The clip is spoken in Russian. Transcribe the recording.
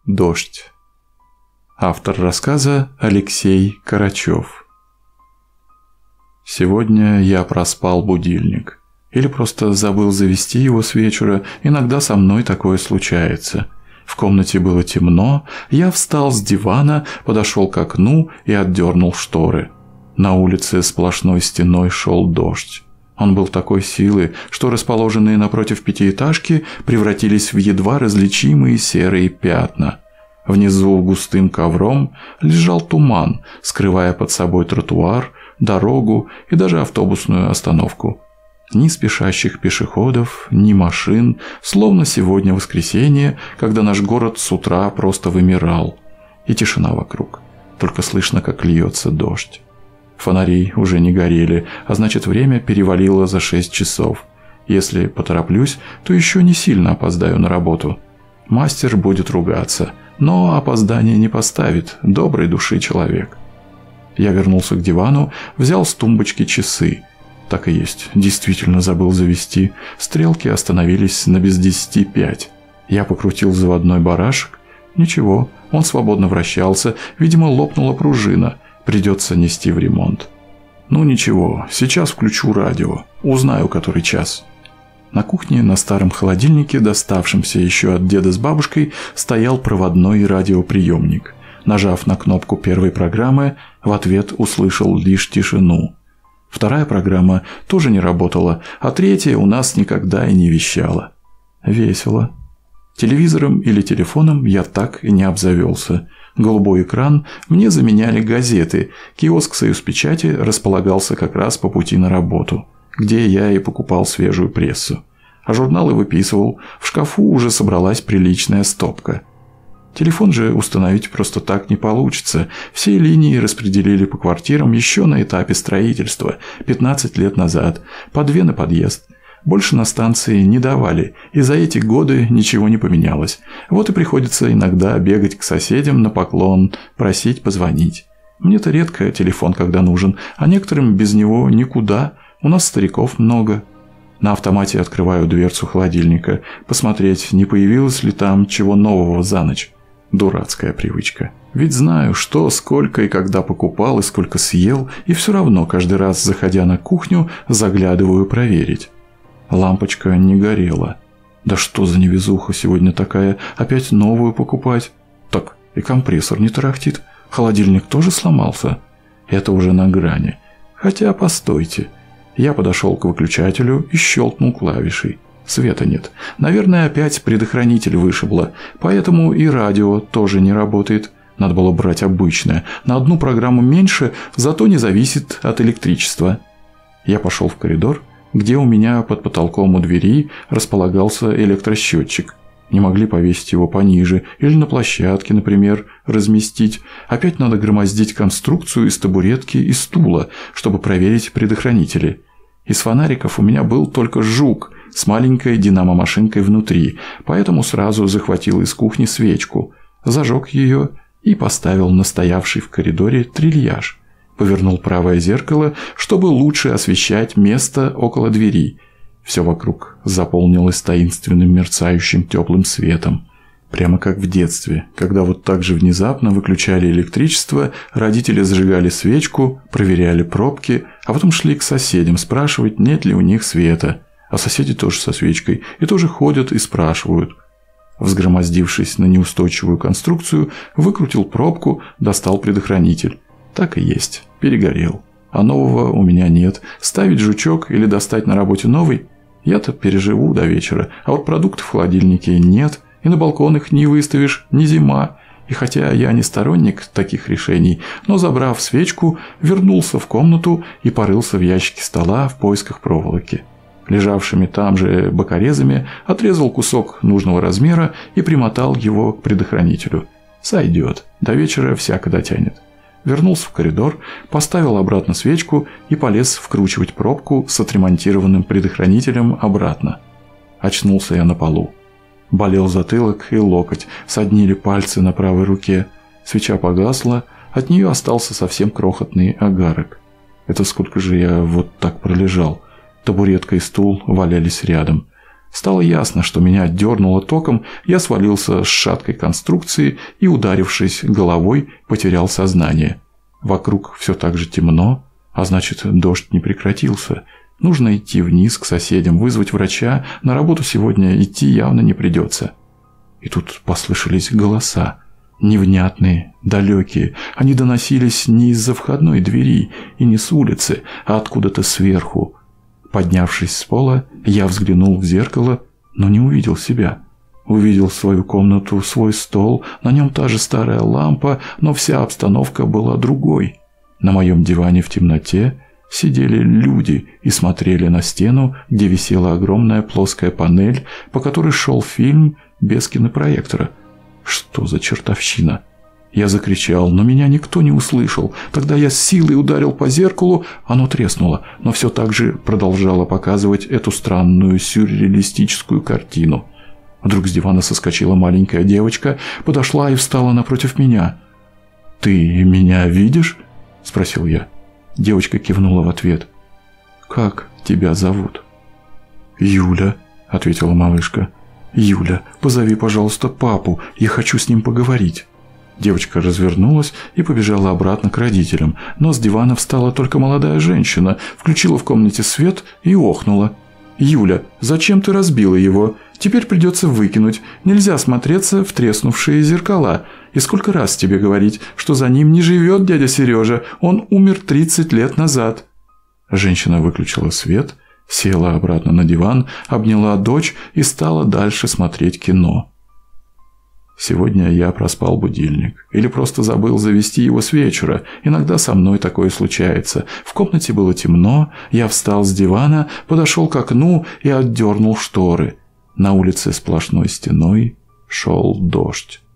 Дождь. Автор рассказа Алексей Карачев. Сегодня я проспал будильник. Или просто забыл завести его с вечера, иногда со мной такое случается. В комнате было темно, я встал с дивана, подошел к окну и отдернул шторы. На улице сплошной стеной шел дождь. Он был такой силы, что расположенные напротив пятиэтажки превратились в едва различимые серые пятна. Внизу густым ковром лежал туман, скрывая под собой тротуар, дорогу и даже автобусную остановку. Ни спешащих пешеходов, ни машин, словно сегодня воскресенье, когда наш город с утра просто вымирал. И тишина вокруг. Только слышно, как льется дождь. Фонари уже не горели, а значит, время перевалило за 6 часов. Если потороплюсь, то еще не сильно опоздаю на работу. Мастер будет ругаться, но опоздание не поставит, доброй души человек. Я вернулся к дивану, взял с тумбочки часы. Так и есть, действительно забыл завести. Стрелки остановились на без 10:05. Я покрутил заводной барашек. Ничего, он свободно вращался, видимо, лопнула пружина. Придется нести в ремонт. Ну ничего, сейчас включу радио, узнаю, который час. На кухне на старом холодильнике, доставшемся еще от деда с бабушкой, стоял проводной радиоприемник. Нажав на кнопку первой программы, в ответ услышал лишь тишину. Вторая программа тоже не работала, а третья у нас никогда и не вещала. Весело. Телевизором или телефоном я так и не обзавелся. Голубой экран мне заменяли газеты. Киоск «Союзпечати» располагался как раз по пути на работу, где я и покупал свежую прессу. А журналы выписывал. В шкафу уже собралась приличная стопка. Телефон же установить просто так не получится. Все линии распределили по квартирам еще на этапе строительства, 15 лет назад, по 2 на подъезд. Больше на станции не давали, и за эти годы ничего не поменялось. Вот и приходится иногда бегать к соседям на поклон, просить позвонить. Мне-то редко телефон когда нужен, а некоторым без него никуда, у нас стариков много. На автомате открываю дверцу холодильника, посмотреть, не появилось ли там чего нового за ночь. Дурацкая привычка. Ведь знаю, что, сколько и когда покупал, и сколько съел, и все равно каждый раз, заходя на кухню, заглядываю проверить. Лампочка не горела. Да что за невезуха сегодня такая, опять новую покупать? Так, и компрессор не тарахтит, холодильник тоже сломался. Это уже на грани. Хотя, постойте. Я подошел к выключателю и щелкнул клавишей. Света нет. Наверное, опять предохранитель вышибло, поэтому и радио тоже не работает. Надо было брать обычное. На одну программу меньше, зато не зависит от электричества. Я пошел в коридор, где у меня под потолком у двери располагался электросчетчик. Не могли повесить его пониже или на площадке, например, разместить. Опять надо громоздить конструкцию из табуретки и стула, чтобы проверить предохранители. Из фонариков у меня был только жук с маленькой динамо-машинкой внутри, поэтому сразу захватил из кухни свечку, зажег ее и поставил на стоявший в коридоре трильяж. Повернул правое зеркало, чтобы лучше освещать место около двери. Все вокруг заполнилось таинственным мерцающим теплым светом. Прямо как в детстве, когда вот так же внезапно выключали электричество, родители зажигали свечку, проверяли пробки, а потом шли к соседям спрашивать, нет ли у них света. А соседи тоже со свечкой и тоже ходят и спрашивают. Взгромоздившись на неустойчивую конструкцию, выкрутил пробку, достал предохранитель. Так и есть, перегорел. А нового у меня нет. Ставить жучок или достать на работе новый? Я-то переживу до вечера, а вот продуктов в холодильнике нет, и на балкон их не выставишь, не зима. И хотя я не сторонник таких решений, но, забрав свечку, вернулся в комнату и порылся в ящике стола в поисках проволоки. Лежавшими там же бокорезами отрезал кусок нужного размера и примотал его к предохранителю. Сойдет, до вечера всяко дотянет. Вернулся в коридор, поставил обратно свечку и полез вкручивать пробку с отремонтированным предохранителем обратно. Очнулся я на полу. Болел затылок и локоть, соднили пальцы на правой руке. Свеча погасла, от нее остался совсем крохотный огарок. Это сколько же я вот так пролежал. Табуретка и стул валялись рядом. Стало ясно, что меня отдернуло током, я свалился с шаткой конструкции и, ударившись головой, потерял сознание. Вокруг все так же темно, а значит, дождь не прекратился. Нужно идти вниз к соседям, вызвать врача, на работу сегодня идти явно не придется. И тут послышались голоса. Невнятные, далекие. Они доносились не из-за входной двери и не с улицы, а откуда-то сверху. Поднявшись с пола, я взглянул в зеркало, но не увидел себя. Увидел свою комнату, свой стол, на нем та же старая лампа, но вся обстановка была другой. На моем диване в темноте сидели люди и смотрели на стену, где висела огромная плоская панель, по которой шел фильм без кинопроектора. Что за чертовщина? Я закричал, но меня никто не услышал. Тогда я с силой ударил по зеркалу, оно треснуло, но все так же продолжало показывать эту странную сюрреалистическую картину. Вдруг с дивана соскочила маленькая девочка, подошла и встала напротив меня. «Ты меня видишь?» – спросил я. Девочка кивнула в ответ. «Как тебя зовут?» «Юля», – ответила малышка. «Юля, позови, пожалуйста, папу, я хочу с ним поговорить». Девочка развернулась и побежала обратно к родителям, но с дивана встала только молодая женщина, включила в комнате свет и охнула. «Юля, зачем ты разбила его? Теперь придется выкинуть. Нельзя смотреться в треснувшие зеркала. И сколько раз тебе говорить, что за ним не живет дядя Сережа, он умер 30 лет назад». Женщина выключила свет, села обратно на диван, обняла дочь и стала дальше смотреть кино. Сегодня я проспал будильник. Или просто забыл завести его с вечера. Иногда со мной такое случается. В комнате было темно, я встал с дивана, подошел к окну и отдернул шторы. На улице сплошной стеной шел дождь.